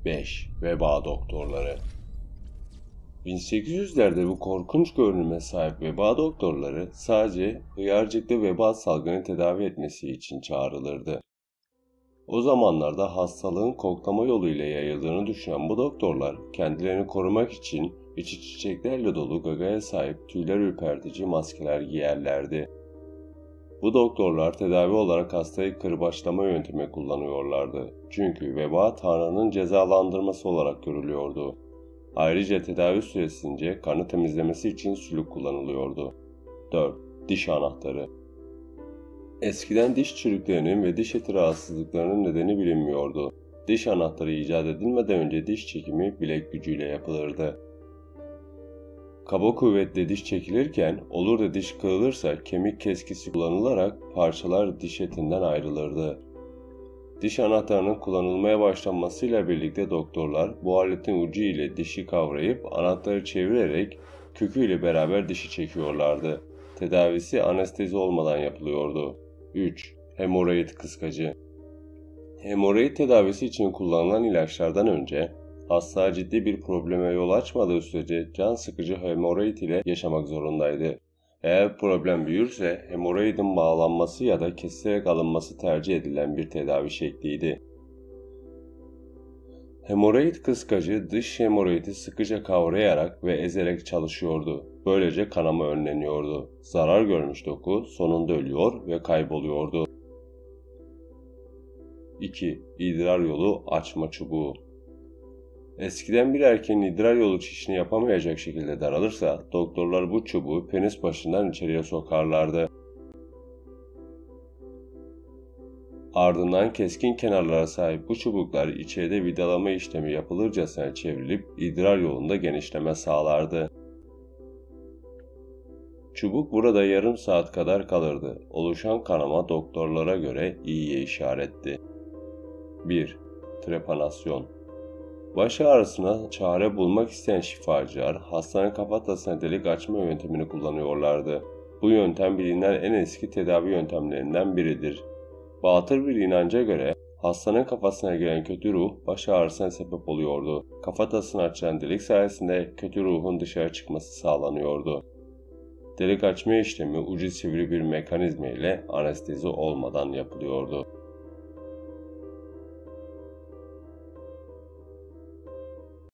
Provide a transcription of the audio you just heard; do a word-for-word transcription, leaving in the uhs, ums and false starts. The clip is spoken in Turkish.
beş. Veba doktorları. bin sekiz yüzlerde bu korkunç görünüme sahip veba doktorları sadece hıyarcıklı veba salgını tedavi etmesi için çağrılırdı. O zamanlarda hastalığın koklama yoluyla yayıldığını düşünen bu doktorlar kendilerini korumak için içi çiçeklerle dolu gagaya sahip tüyler ürpertici maskeler giyerlerdi. Bu doktorlar tedavi olarak hastayı kırbaçlama yöntemi kullanıyorlardı. Çünkü veba Tanrı'nın cezalandırması olarak görülüyordu. Ayrıca tedavi süresince kanı temizlemesi için sülük kullanılıyordu. dört. Diş anahtarı. Eskiden diş çürüklerinin ve diş eti rahatsızlıklarının nedeni bilinmiyordu. Diş anahtarı icat edilmeden önce diş çekimi bilek gücüyle yapılırdı. Kaba kuvvetle diş çekilirken olur da diş kırılırsa kemik keskisi kullanılarak parçalar diş etinden ayrılırdı. Diş anahtarının kullanılmaya başlanmasıyla birlikte doktorlar bu aletin ucu ile dişi kavrayıp anahtarı çevirerek köküyle beraber dişi çekiyorlardı. Tedavisi anestezi olmadan yapılıyordu. üç. Hemoroid kıskacı. Hemoroid tedavisi için kullanılan ilaçlardan önce hasta ciddi bir probleme yol açmadığı sürece can sıkıcı hemoroid ile yaşamak zorundaydı. Eğer problem büyürse hemoroidin bağlanması ya da kesilerek alınması tercih edilen bir tedavi şekliydi. Hemoroid kıskacı dış hemoroidi sıkıca kavrayarak ve ezerek çalışıyordu. Böylece kanama önleniyordu. Zarar görmüş doku sonunda ölüyor ve kayboluyordu. iki. İdrar yolu açma çubuğu. Eskiden bir erkeğin idrar yolu çişini yapamayacak şekilde daralırsa doktorlar bu çubuğu penis başından içeriye sokarlardı. Ardından keskin kenarlara sahip bu çubuklar içeride vidalama işlemi yapılırcasına çevrilip idrar yolunda genişleme sağlardı. Çubuk burada yarım saat kadar kalırdı. Oluşan kanama doktorlara göre iyiye işaretti. bir. Trepanasyon. Baş ağrısına çare bulmak isteyen şifacılar hastanın kafatasına delik açma yöntemini kullanıyorlardı. Bu yöntem bilinen en eski tedavi yöntemlerinden biridir. Batıl bir inanca göre hastanın kafasına giren kötü ruh baş ağrısına sebep oluyordu. Kafatasını açan delik sayesinde kötü ruhun dışarı çıkması sağlanıyordu. Delik açma işlemi ucu sivri bir mekanizma ile anestezi olmadan yapılıyordu.